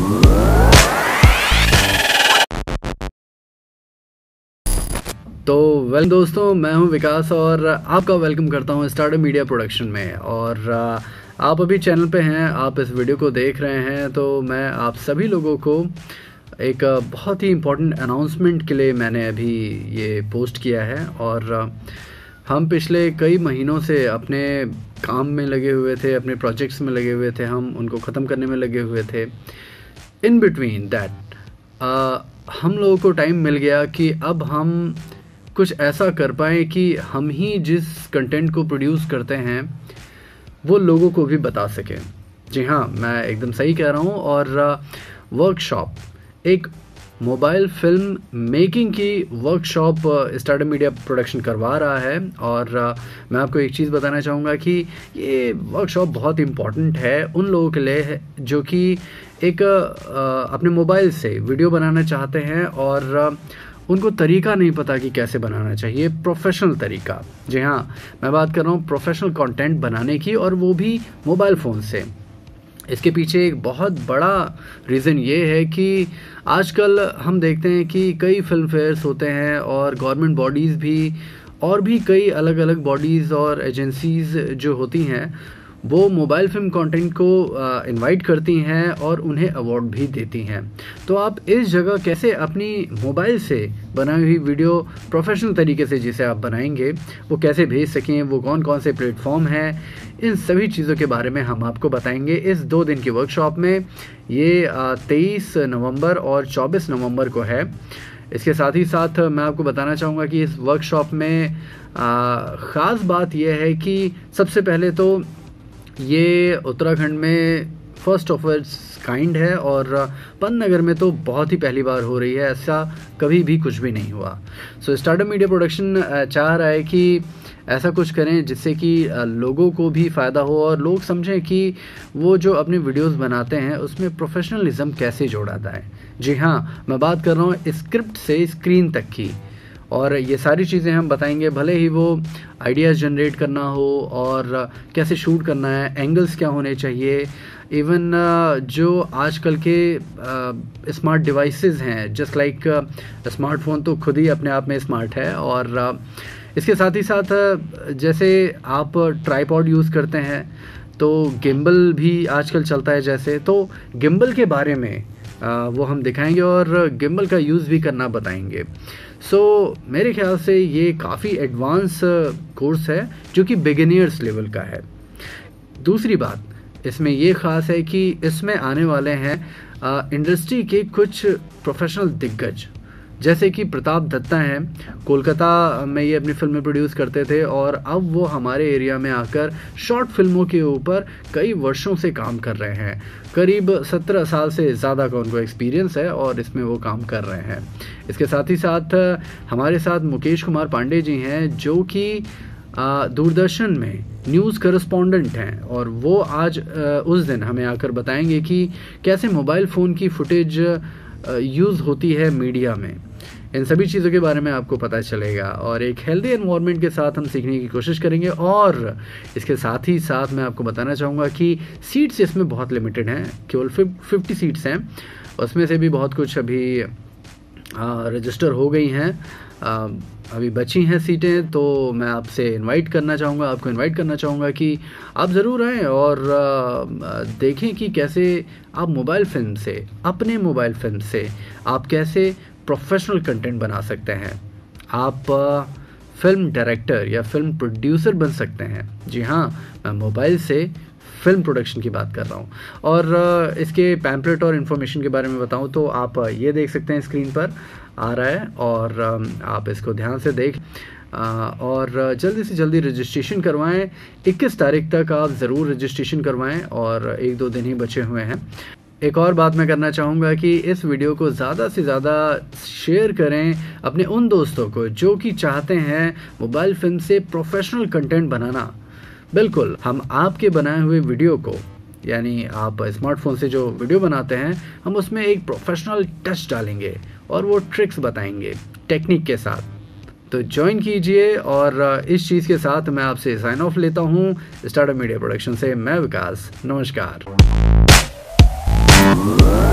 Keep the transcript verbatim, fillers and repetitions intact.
तो वेल दोस्तों, मैं हूं विकास और आपका वेलकम करता हूं स्टार्टअप मीडिया प्रोडक्शन में। और आप अभी चैनल पे हैं, आप इस वीडियो को देख रहे हैं, तो मैं आप सभी लोगों को एक बहुत ही इम्पोर्टेंट अनाउंसमेंट के लिए मैंने अभी ये पोस्ट किया है। और हम पिछले कई महीनों से अपने काम में लगे हुए थे, अपने प्रोजेक्ट्स में लगे हुए थे, हम उनको ख़त्म करने में लगे हुए थे। इन बिटवीन दैट हम लोगों को टाइम मिल गया कि अब हम कुछ ऐसा कर पाएँ कि हम ही जिस कंटेंट को प्रोड्यूस करते हैं वो लोगों को भी बता सकें। जी हाँ, मैं एकदम सही कह रहा हूँ। और वर्कशॉप, एक मोबाइल फिल्म मेकिंग की वर्कशॉप स्टार्टअप मीडिया प्रोडक्शन करवा रहा है। और मैं आपको एक चीज़ बताना चाहूँगा कि ये वर्कशॉप बहुत इम्पॉर्टेंट है उन लोगों के लिए जो कि एक अपने मोबाइल से वीडियो बनाना चाहते हैं और उनको तरीका नहीं पता कि कैसे बनाना चाहिए, प्रोफेशनल तरीका। जी हाँ, मैं बात कर रहा हूँ प्रोफेशनल कंटेंट बनाने की, और वो भी मोबाइल फ़ोन से। इसके पीछे एक बहुत बड़ा रीज़न ये है कि आजकल हम देखते हैं कि कई फिल्म फेयर्स होते हैं और गवर्नमेंट बॉडीज़ भी और भी कई अलग अलग बॉडीज़ और एजेंसीज़ जो होती हैं वो मोबाइल फिल्म कंटेंट को इनवाइट करती हैं और उन्हें अवार्ड भी देती हैं। तो आप इस जगह कैसे अपनी मोबाइल से बनाई हुई वीडियो प्रोफेशनल तरीके से जिसे आप बनाएंगे वो कैसे भेज सकें, वो कौन कौन से प्लेटफॉर्म हैं, इन सभी चीज़ों के बारे में हम आपको बताएंगे इस दो दिन की वर्कशॉप में। ये तेईस नवंबर और चौबीस नवंबर को है। इसके साथ ही साथ मैं आपको बताना चाहूँगा कि इस वर्कशॉप में ख़ास बात यह है कि सबसे पहले तो ये उत्तराखंड में फर्स्ट ऑफ इट्स काइंड है और पंतनगर में तो बहुत ही पहली बार हो रही है, ऐसा कभी भी कुछ भी नहीं हुआ। सो स्टार्टअप मीडिया प्रोडक्शन चाह रहा है कि ऐसा कुछ करें जिससे कि लोगों को भी फ़ायदा हो और लोग समझें कि वो जो अपने वीडियोस बनाते हैं उसमें प्रोफेशनलिज्म कैसे जोड़ा जाए। जी हाँ, मैं बात कर रहा हूँ स्क्रिप्ट से स्क्रीन तक की, और ये सारी चीज़ें हम बताएंगे। भले ही वो आइडियाज़ जनरेट करना हो और कैसे शूट करना है, एंगल्स क्या होने चाहिए, इवन जो आजकल के स्मार्ट डिवाइसेस हैं, जस्ट लाइक स्मार्टफोन तो खुद ही अपने आप में स्मार्ट है। और इसके साथ ही साथ जैसे आप ट्राइपॉड यूज़ करते हैं तो गिम्बल भी आजकल चलता है, जैसे तो गिम्बल के बारे में वो हम दिखाएंगे और गिम्बल का यूज़ भी करना बताएंगे। सो so, मेरे ख्याल से ये काफ़ी एडवांस कोर्स है जो कि बिगिनर्स लेवल का है। दूसरी बात इसमें ये ख़ास है कि इसमें आने वाले हैं इंडस्ट्री के कुछ प्रोफेशनल दिग्गज, जैसे कि प्रताप दत्ता हैं। कोलकाता में ये अपनी फिल्में प्रोड्यूस करते थे और अब वो हमारे एरिया में आकर शॉर्ट फिल्मों के ऊपर कई वर्षों से काम कर रहे हैं। करीब सत्रह साल से ज़्यादा का उनको एक्सपीरियंस है और इसमें वो काम कर रहे हैं। इसके साथ ही साथ हमारे साथ मुकेश कुमार पांडे जी हैं जो कि दूरदर्शन में न्यूज़ करस्पॉन्डेंट हैं, और वो आज उस दिन हमें आकर बताएंगे कि कैसे मोबाइल फ़ोन की फुटेज यूज़ होती है मीडिया में। इन सभी चीज़ों के बारे में आपको पता चलेगा और एक हेल्दी एनवायरनमेंट के साथ हम सीखने की कोशिश करेंगे। और इसके साथ ही साथ मैं आपको बताना चाहूँगा कि सीट्स इसमें बहुत लिमिटेड हैं, केवल फिफ्टी सीट्स हैं, उसमें से भी बहुत कुछ अभी रजिस्टर हो गई हैं, अभी बची हैं सीटें। तो मैं आपसे इनवाइट करना चाहूँगा आपको इनवाइट करना चाहूँगा कि आप ज़रूर आएँ और देखें कि कैसे आप मोबाइल फ़िल्म से, अपने मोबाइल फ़िल्म से आप कैसे प्रोफेशनल कंटेंट बना सकते हैं। आप फिल्म डायरेक्टर या फिल्म प्रोड्यूसर बन सकते हैं। जी हाँ, मैं मोबाइल से फिल्म प्रोडक्शन की बात कर रहा हूँ। और इसके पैम्पलेट और इन्फॉर्मेशन के बारे में बताऊँ तो आप ये देख सकते हैं, स्क्रीन पर आ रहा है और आप इसको ध्यान से देख और जल्दी से जल्दी रजिस्ट्रेशन करवाएं। इक्कीस तारीख तक आप ज़रूर रजिस्ट्रेशन करवाएं और एक दो दिन ही बचे हुए हैं। एक और बात मैं करना चाहूँगा कि इस वीडियो को ज़्यादा से ज़्यादा शेयर करें अपने उन दोस्तों को जो कि चाहते हैं मोबाइल फिल्म से प्रोफेशनल कंटेंट बनाना। बिल्कुल, हम आपके बनाए हुए वीडियो को, यानी आप स्मार्टफोन से जो वीडियो बनाते हैं, हम उसमें एक प्रोफेशनल टच डालेंगे और वो ट्रिक्स बताएंगे टेक्निक के साथ। तो ज्वाइन कीजिए और इस चीज़ के साथ मैं आपसे साइन ऑफ लेता हूँ स्टार्टअप मीडिया प्रोडक्शन से। मैं विकास, नमस्कार।